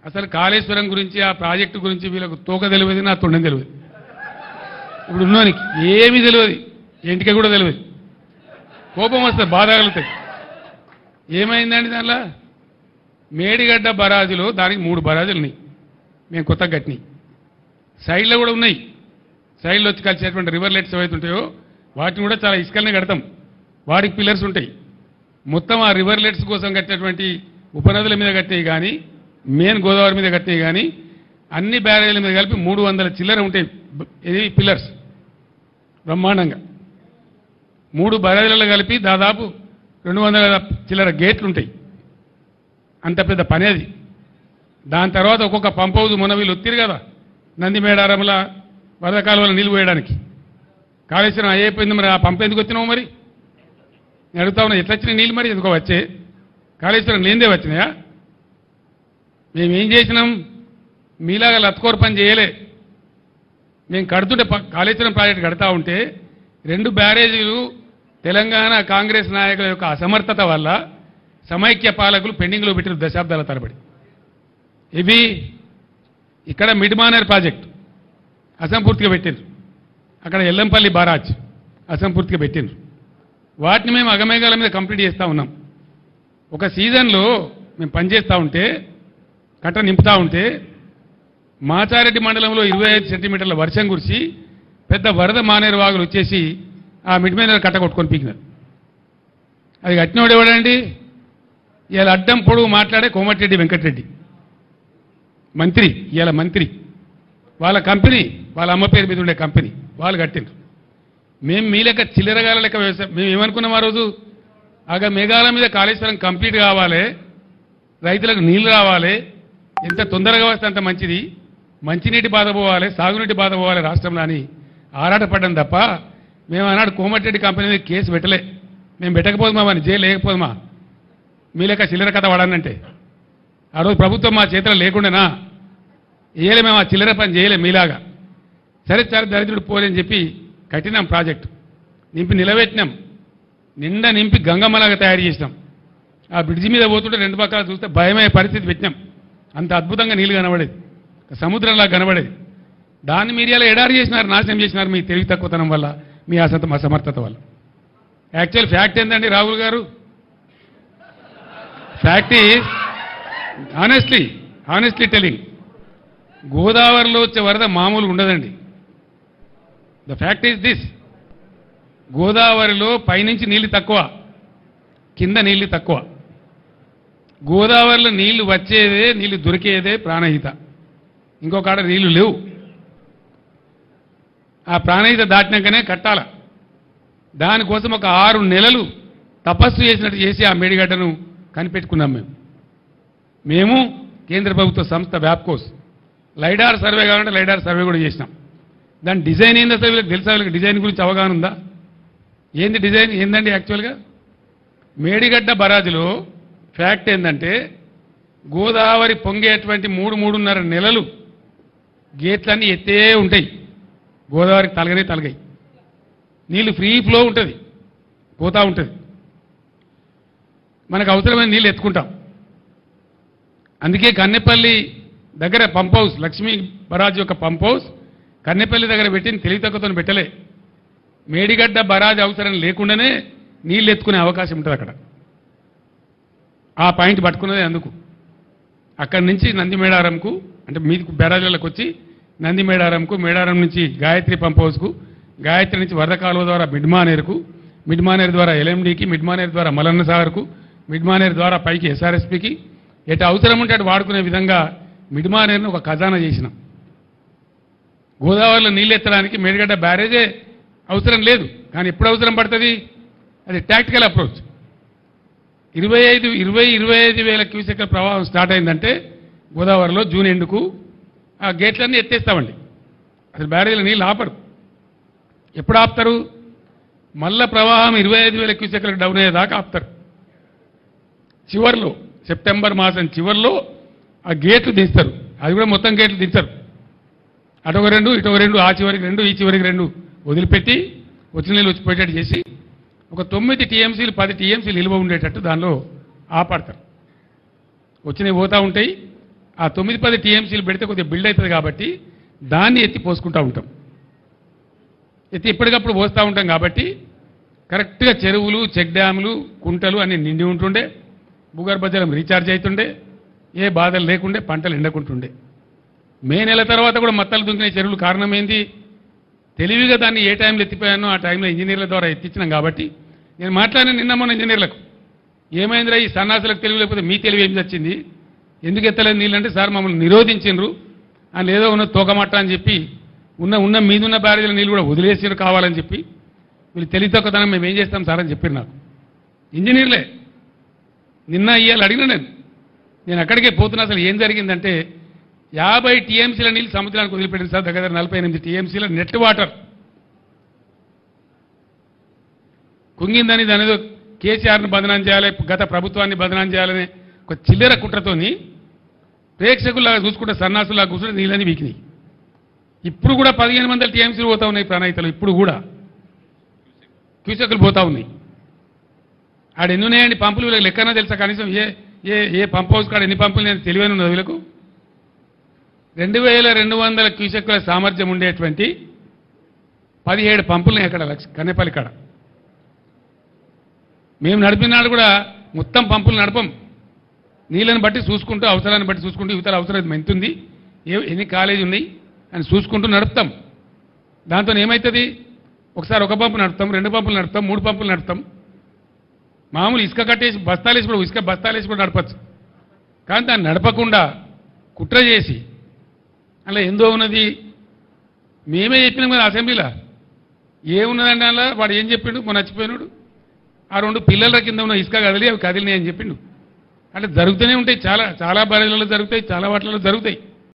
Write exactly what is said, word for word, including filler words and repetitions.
అసలు కాళేశ్వరం గురించి ఆ ప్రాజెక్టు గురించి వీళ్ళకు తోక తెలియదు, నా తొండం తెలియదు. ఇప్పుడు ఉన్నోనికి ఏమీ తెలియదు, ఇంటికి కూడా తెలియదు. కోపం వస్తుంది, బాధ కలుగుతుంది. ఏమైందండి దానిలో? మేడిగడ్డ బరాజులో దానికి మూడు బరాజులు ఉన్నాయి, మేము కొత్తగా కట్టినాయి. సైడ్లో కూడా ఉన్నాయి, సైడ్లో వచ్చి కలిసేటువంటి రివర్లెట్స్ ఏవైతే ఉంటాయో వాటిని కూడా చాలా ఇసుకలనే కడతాం, వాటికి పిల్లర్స్ ఉంటాయి. మొత్తం ఆ రివర్లెట్స్ కోసం కట్టినటువంటి ఉపనదుల మీద కట్టినవి కానీ, మెయిన్ గోదావరి మీద కట్టినవి కానీ, అన్ని బ్యారేజీల మీద కలిపి మూడు వందల చిల్లర ఉంటాయి. ఇది పిల్లర్స్ బ్రహ్మాండంగా మూడు బ్యారేజీలలో కలిపి దాదాపు రెండు వందల చిల్లర గేట్లు ఉంటాయి. అంత పెద్ద పని అది. దాని తర్వాత ఒక్కొక్క పంప్ హౌస్ మొన్న వీళ్ళు ఒత్తిరు కదా, నంది మేడారంల వరద కాలువలో నీళ్ళు పోయడానికి. కాళేశ్వరం అయిపోయింది, మరి ఆ పంప్ ఎందుకు వచ్చినావు? మరి నేను అడుగుతా ఉన్నా, ఎట్లా వచ్చినాయి నీళ్ళు? మరి ఎందుకో వచ్చే కాళేశ్వరం లేనిదే వచ్చినాయా? మేమేం చేసినాం? మీలాగా లత్కోర పని చేయలే. మేము కడుతుంటే కాళేశ్వరం ప్రాజెక్టు కడతా ఉంటే రెండు బ్యారేజీలు తెలంగాణ కాంగ్రెస్ నాయకుల యొక్క అసమర్థత వల్ల సమైక్య పాలకులు పెండింగ్లో పెట్టిన దశాబ్దాల తరబడి. ఇవి ఇక్కడ మిడ్మానేర్ ప్రాజెక్టు అసంపూర్తిగా పెట్టిండ్రు, అక్కడ ఎల్లంపల్లి బారాజ్ అసంపూర్తిగా పెట్టిండ్రు. వాటిని మేము అగమేఘాల మీద కంప్లీట్ చేస్తూ ఉన్నాం. ఒక సీజన్లో మేము పనిచేస్తూ ఉంటే, కట్ట నింపుతూ ఉంటే, మాచారెడ్డి మండలంలో ఇరవై ఐదు సెంటీమీటర్ల వర్షం కురిసి పెద్ద వరద మానేరు వాగులు వచ్చేసి ఆ మిడ్మానేర్ కట్ట కొట్టుకొని పీకినారు. అది కట్టినోడు ఎవడండి? ఇవాళ అడ్డం పొడుగు మాట్లాడే కోమటిరెడ్డి వెంకటరెడ్డి మంత్రి, ఇవాళ మంత్రి. వాళ్ళ కంపెనీ, వాళ్ళ అమ్మ పేరు మీద ఉండే కంపెనీ, వాళ్ళు కట్టిండ్రు. మేము మీ లెక్క చిల్లరగాల లెక్క వ్యవసాయం. మేము ఏమనుకున్నాం ఆ రోజు? ఆగ మేఘాల మీద కాళేశ్వరం కంప్లీట్ కావాలి, రైతులకు నీళ్లు రావాలి, ఎంత తొందరగా వస్తే అంత మంచిది, మంచినీటి బాధ పోవాలి, సాగునీటి బాధ పోవాలి రాష్ట్రంలో అని ఆరాటపడ్డాం తప్ప మేము ఆనాడు కోమటిరెడ్డి కంపెనీ మీద కేసు పెట్టలే. మేము పెట్టకపోదుమా, అని జైలు లేకపోదుమా? మీ లెక్క చిల్లర కథ వాడానంటే ఆ రోజు ప్రభుత్వం మా చేతిలో లేకుండానా? ఏలే, మేము ఆ చిల్లర పని చేయలేం మీలాగా. సరే సరే దరిద్రుడు పోలేని చెప్పి కట్టినాం ప్రాజెక్టు, నింపి నిలబెట్టినాం, నిండా నింపి గంగమ్మలాగా తయారు చేసినాం. ఆ బ్రిడ్జి మీద పోతుంటే రెండు పక్కల చూస్తే భయమయ్యే పరిస్థితి పెట్టినాం. అంత అద్భుతంగా నీళ్ళు కనబడేది, సముద్రంలా కనబడేది. దాన్ని మీరు ఇలా ఎడారి చేసినారు, నాశనం చేసినారు మీ తెలివి తక్కువతనం వల్ల, మీ అసత అసమర్థత వల్ల. యాక్చువల్ ఫ్యాక్ట్ ఏంటండి రాహుల్ గారు? Fact is honestly honestly telling, గోదావరిలో వచ్చే వరద మామూలుగా ఉండదండి. ద ఫ్యాక్ట్ ఈజ్ దిస్, గోదావరిలో పైనుంచి నీళ్లు తక్కువ, కింద నీళ్లు తక్కువ. గోదావరిలో నీళ్లు వచ్చేదే, నీళ్లు దొరికేదే ప్రాణహిత, ఇంకొక ఆడ నీళ్లు లేవు. ఆ ప్రాణహిత దాటినాకనే కట్టాల. దానికోసం ఒక ఆరు నెలలు తపస్సు చేసినట్టు చేసి ఆ మేడిగడ్డను కనిపెట్టుకున్నాం. మేము మేము కేంద్ర ప్రభుత్వ సంస్థ వ్యాప్కోస్ లైడార్ సర్వే కావాలంటే లైడార్ సర్వే కూడా చేసినాం. దాని డిజైన్ ఏంది అసలు వీళ్ళకి తెలుసా? వీళ్ళకి డిజైన్ గురించి అవగాహన ఉందా? ఏంది డిజైన్ ఏందండి? యాక్చువల్గా మేడిగడ్డ బరాజులో ఫ్యాక్ట్ ఏంటంటే, గోదావరి పొంగేటువంటి మూడు మూడున్నర నెలలు గేట్లన్నీ ఎత్తే ఉంటాయి, గోదావరికి తలగనే తలగాయి, నీళ్లు ఫ్రీ ఫ్లో ఉంటుంది, పోతూ ఉంటుంది. మనకు అవసరమైన నీళ్ళు ఎత్తుకుంటాం. అందుకే కన్నెపల్లి దగ్గర పంప్ హౌస్, లక్ష్మీ బరాజ్ యొక్క పంప్ హౌస్ కన్నెపల్లి దగ్గర పెట్టిన తెలివి తక్కువతో పెట్టలే. మేడిగడ్డ బరాజ్ అవసరం లేకుండానే నీళ్ళు ఎత్తుకునే అవకాశం ఉంటుంది అక్కడ. ఆ పాయింట్ పట్టుకున్నదే అందుకు. అక్కడి నుంచి నంది మేడారంకు, అంటే మీది బరాజులకు వచ్చి నంది మేడారంకు, మేడారం నుంచి గాయత్రి పంప్ హౌస్కు, గాయత్రి నుంచి వరద కాలువ ద్వారా మిడ్మానేరుకు, మిడ్మానేరు ద్వారా ఎల్ఎండికి, మిడ్మానేరు ద్వారా మలన్న సాగర్కు, మిడ్మానేరు ద్వారా పైకి ఎస్ఆర్ఎస్పికి, ఎటు అవసరం ఉంటే అటు వాడుకునే విధంగా మిడ్మానేరును ఒక ఖజానా చేసినాం. గోదావరిలో నీళ్ళు ఎత్తడానికి మేడిగడ్డ బ్యారేజే అవసరం లేదు, కానీ ఎప్పుడు అవసరం పడుతుంది? అది టాక్టికల్ అప్రోచ్. ఇరవై ఐదు ఇరవై ఇరవై ఐదు వేల క్యూసెక్ల ప్రవాహం స్టార్ట్ అయిందంటే గోదావరిలో జూన్ ఎండుకు ఆ గేట్లన్నీ ఎత్తేస్తామండి. అసలు బ్యారేజీలో నీళ్ళు ఆపరు. ఎప్పుడు ఆపుతారు? మళ్ళా ప్రవాహం ఇరవై ఐదు వేల క్యూసెక్లకు డౌన్ అయ్యేదాకా ఆపుతారు. చివరిలో సెప్టెంబర్ మాసం చివరిలో ఆ గేట్లు దించుతారు. అది కూడా మొత్తం గేట్లు దించరు, అటొక రెండు ఇటొక రెండు, ఆ చివరికి రెండు ఈ చివరికి రెండు వదిలిపెట్టి వచ్చిన నీళ్ళు వచ్చిపోయేటట్టు చేసి ఒక తొమ్మిది టీఎంసీలు పది టీఎంసీలు నిల్వ ఉండేటట్టు దానిలో ఆపడతారు. వచ్చినవి పోతూ ఉంటాయి. ఆ తొమ్మిది పది టీఎంసీలు పెడితే కొద్దిగా బిల్డ్ అవుతుంది కాబట్టి దాన్ని ఎత్తి పోసుకుంటూ ఉంటాం. ఎత్తి ఎప్పటికప్పుడు పోస్తూ ఉంటాం కాబట్టి కరెక్ట్గా చెరువులు, చెక్ డ్యాములు, కుంటలు అన్ని నిండి ఉంటుండే, భూగర్భ జలం రీఛార్జ్ అవుతుండే, ఏ బాధలు లేకుండే, పంటలు ఎండకుంటుండే. మే నెల తర్వాత కూడా మత్తలు దుంకిన చెరువులు కారణం ఏంది? తెలివిగా దాన్ని ఏ టైంలో ఎత్తిపోయానో ఆ టైంలో ఇంజనీర్ల ద్వారా ఎత్తించినాం కాబట్టి నేను మాట్లాడిన నిన్న మొన్న ఇంజనీర్లకు ఏమైందిరా ఈ సన్నాసులకు తెలివి లేకపోతే మీ తెలివి ఏం వచ్చింది, ఎందుకు ఎత్తలేదు నీళ్ళు అంటే సార్ మమ్మల్ని నిరోధించిండ్రు అని ఏదో ఉన్న తోకమట్ట అని చెప్పి ఉన్న ఉన్న మీదున్న బ్యారేజీల నీళ్ళు కూడా వదిలేసిరు కావాలని చెప్పి వీళ్ళు తెలివి తక్కువతనం మేము ఏం చేస్తాం సార్ అని చెప్పారు నాకు ఇంజనీర్లే. నిన్న ఇయ్యాలి అడిగిన నేను నేను అక్కడికే పోతున్నా. అసలు ఏం జరిగిందంటే యాభై టీఎంసీల నీళ్ళు సముద్రానికి వదిలిపెట్టింది సార్, దగ్గర నలభై ఎనిమిది టీఎంసీల నెట్ వాటర్ కుంగిందని దాని ఏదో కేసీఆర్ని బదనాం చేయాలి, గత ప్రభుత్వాన్ని బదనాం చేయాలని ఒక చిల్లర కుట్రతోని ప్రేక్షకుల్లాగా చూసుకుంటే సన్నాసులాగా కూర్చుంటే నీళ్ళని వీకినాయి. ఇప్పుడు కూడా పదిహేను వందల టీఎంసీలు పోతా ఉన్నాయి ప్రణాయితలు, ఇప్పుడు కూడా క్యూసెక్కులు పోతా ఉన్నాయి. ఆడ ఎన్ని ఉన్నాయండి పంపులు? వీళ్ళకి లెక్కనా తెలుసా? కనీసం ఏ ఏ ఏ పంప్ హౌస్ కాడ ఎన్ని పంపులు నేను తెలివైన ఉన్నది వీళ్ళకు. రెండు వేల రెండు వందల క్యూసెక్కుల సామర్థ్యం ఉండేటువంటి పదిహేడు పంపులు అక్కడ కన్నెపల్లి కాడ. మేము నడిపినాడు కూడా మొత్తం పంపులు నడపం, నీళ్ళని బట్టి చూసుకుంటూ అవసరాన్ని బట్టి చూసుకుంటూ ఇతర అవసరం ఎంతుంది, ఏ ఎన్ని కాలేజీ ఉన్నాయి అని చూసుకుంటూ నడుపుతాం. దాంతో ఏమవుతుంది? ఒకసారి ఒక పంపు నడుపుతాం, రెండు పంపులు నడుపుతాం, మూడు పంపులు నడుపుతాం. మామూలు ఇసుక కట్టేసి బస్తాలేసి కూడా ఇసుక బస్తాలేసి కూడా నడపచ్చు. కానీ దాన్ని నడపకుండా కుట్ర చేసి అలా ఎందో ఉన్నది. మేమే చెప్పినాం కదా అసెంబ్లీలో, ఏమున్నదండి అలా వాడు ఏం చెప్పిండు, మొన్న నచ్చిపోయినాడు ఆ రెండు పిల్లల కింద ఉన్న ఇసుక కదిలి అవి కదిలినాయి అని చెప్పిండు. అంటే జరుగుతూనే ఉంటాయి, చాలా చాలా బరేలలో జరుగుతాయి, చాలా వాటిలలో జరుగుతాయి.